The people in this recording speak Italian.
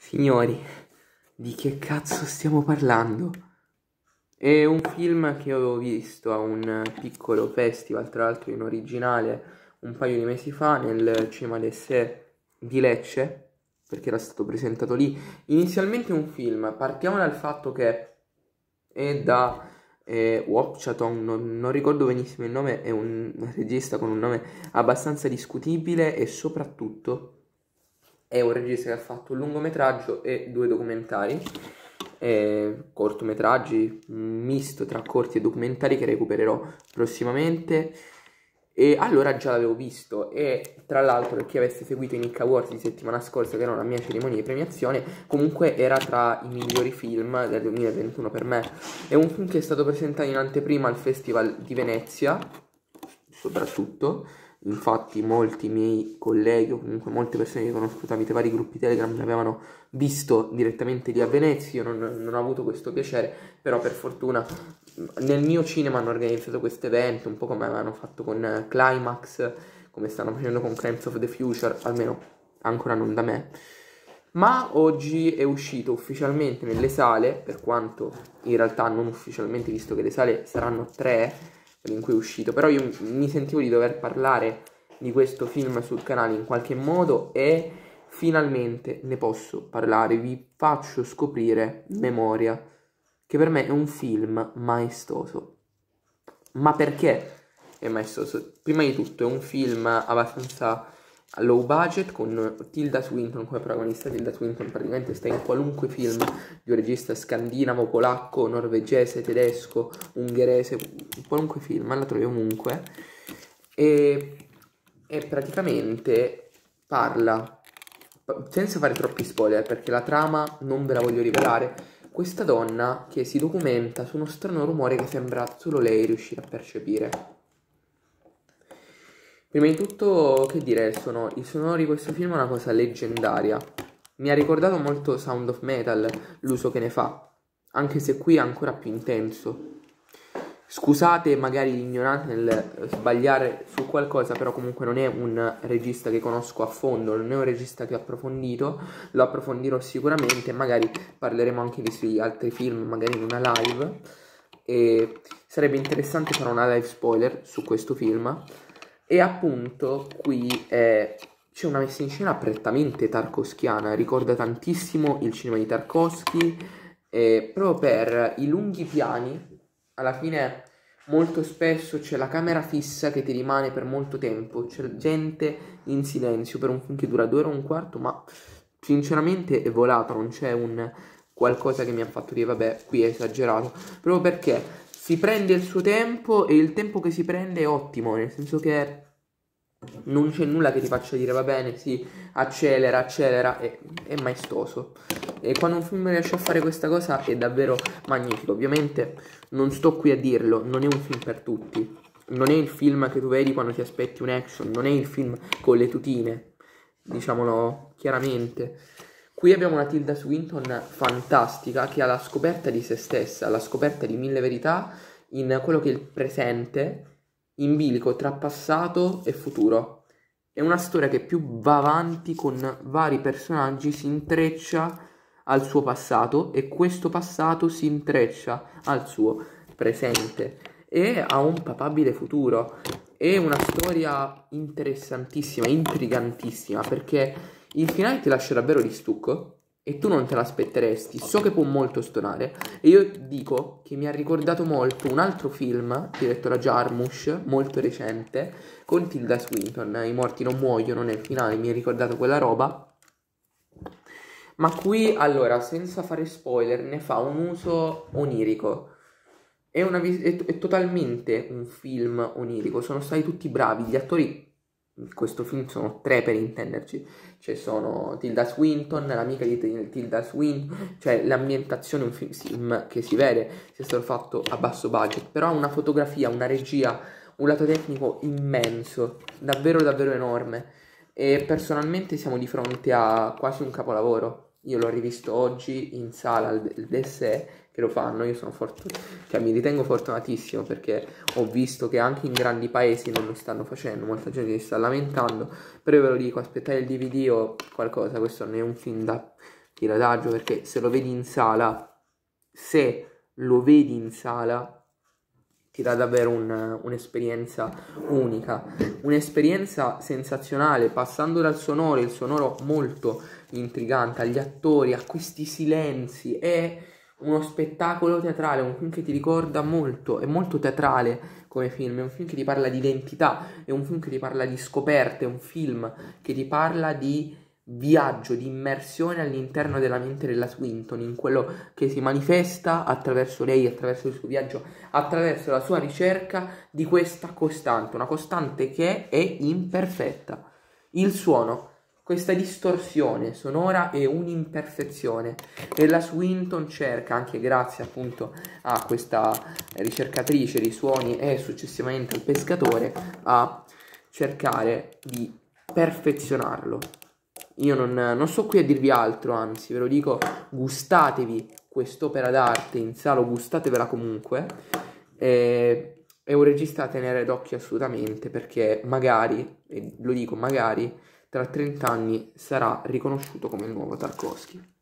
Signori, di che cazzo stiamo parlando? È un film che avevo visto a un piccolo festival, tra l'altro in originale, un paio di mesi fa nel Cinema d'Essè di Lecce, perché era stato presentato lì. Inizialmente un film, partiamo dal fatto che è da Wopchatong, non ricordo benissimo il nome, è un regista con un nome abbastanza discutibile e soprattutto è un regista che ha fatto un lungometraggio e 2 documentari, cortometraggi, un misto tra corti e documentari che recupererò prossimamente. E allora già l'avevo visto e tra l'altro, per chi avesse seguito i Nick Awards di settimana scorsa, che era una mia cerimonia di premiazione, comunque era tra i migliori film del 2021 per me. È un film che è stato presentato in anteprima al Festival di Venezia, soprattutto. Infatti molti miei colleghi o comunque molte persone che conosco tramite vari gruppi Telegram l'avevano visto direttamente lì a Venezia. Io non ho avuto questo piacere, però per fortuna nel mio cinema hanno organizzato questo evento, un po' come avevano fatto con Climax, come stanno facendo con Crimes of the Future, almeno ancora non da me. Ma oggi è uscito ufficialmente nelle sale, per quanto in realtà non ufficialmente, visto che le sale saranno 3 in cui è uscito, però io mi sentivo di dover parlare di questo film sul canale in qualche modo e finalmente ne posso parlare. Vi faccio scoprire Memoria, che per me è un film maestoso. Ma perché è maestoso? Prima di tutto è un film abbastanza low budget con Tilda Swinton come protagonista. Tilda Swinton praticamente sta in qualunque film di un regista scandinavo, polacco, norvegese, tedesco, ungherese, in qualunque film, la trovi ovunque. E praticamente parla, senza fare troppi spoiler perché la trama non ve la voglio rivelare, questa donna che si documenta su uno strano rumore che sembra solo lei riuscire a percepire. Prima di tutto, che dire, il sonoro di questo film è una cosa leggendaria. Mi ha ricordato molto Sound of Metal, l'uso che ne fa, anche se qui è ancora più intenso. Scusate magari l'ignoranza nel sbagliare su qualcosa, però comunque non è un regista che conosco a fondo, non è un regista che ho approfondito, lo approfondirò sicuramente, magari parleremo anche di sugli altri film, magari in una live, e sarebbe interessante fare una live spoiler su questo film. E appunto qui c'è una messa in scena prettamente tarkovskiana, ricorda tantissimo il cinema di Tarkovsky, proprio per i lunghi piani. Alla fine molto spesso c'è la camera fissa che ti rimane per molto tempo, c'è gente in silenzio per un film che dura 2 ore e un quarto, ma sinceramente è volato, non c'è un qualcosa che mi ha fatto dire vabbè, qui è esagerato, proprio perché si prende il suo tempo e il tempo che si prende è ottimo, nel senso che non c'è nulla che ti faccia dire va bene, sì, accelera, è maestoso. E quando un film riesce a fare questa cosa è davvero magnifico. Ovviamente non sto qui a dirlo, non è un film per tutti. Non è il film che tu vedi quando ti aspetti un action, non è il film con le tutine, diciamolo chiaramente. Qui abbiamo una Tilda Swinton fantastica che ha la scoperta di se stessa, la scoperta di mille verità in quello che è il presente, in bilico tra passato e futuro. È una storia che più va avanti con vari personaggi si intreccia al suo passato e questo passato si intreccia al suo presente e a un papabile futuro. È una storia interessantissima, intrigantissima, perché il finale ti lascia davvero di stucco e tu non te l'aspetteresti. So che può molto stonare e io dico che mi ha ricordato molto un altro film diretto da Jarmusch, molto recente, con Tilda Swinton, I morti non muoiono, nel finale mi ha ricordato quella roba. Ma qui, allora, senza fare spoiler, ne fa un uso onirico. È totalmente un film onirico. Sono stati tutti bravi. Gli attori in questo film sono 3 per intenderci. Cioè sono Tilda Swinton, l'amica di Tilda Swinton. Cioè l'ambientazione è un film che si vede sia stato fatto a basso budget. Però ha una fotografia, una regia, un lato tecnico immenso. Davvero davvero enorme. E personalmente siamo di fronte a quasi un capolavoro. Io l'ho rivisto oggi in sala al DSE che lo fanno, io sono cioè, mi ritengo fortunatissimo perché ho visto che anche in grandi paesi non lo stanno facendo, molta gente si sta lamentando, però io ve lo dico, aspettate il DVD o qualcosa, questo non è un film da tirataggio, perché se lo vedi in sala, ti dà davvero un'esperienza unica, un'esperienza sensazionale, passando dal sonoro, il sonoro molto intrigante, agli attori, a questi silenzi. È uno spettacolo teatrale, un film che ti ricorda molto, è molto teatrale come film, è un film che ti parla di identità, è un film che ti parla di scoperte, è un film che ti parla di viaggio, di immersione all'interno della mente della Swinton, in quello che si manifesta attraverso lei, attraverso il suo viaggio, attraverso la sua ricerca di questa costante, una costante che è imperfetta. Il suono, questa distorsione sonora è un'imperfezione e la Swinton cerca, anche grazie appunto a questa ricercatrice di suoni e successivamente al pescatore, a cercare di perfezionarlo. Io non sto qui a dirvi altro, anzi ve lo dico, gustatevi quest'opera d'arte in sala, gustatevela comunque. È un regista da tenere d'occhio assolutamente, perché magari, e lo dico magari, tra 30 anni sarà riconosciuto come il nuovo Tarkovsky.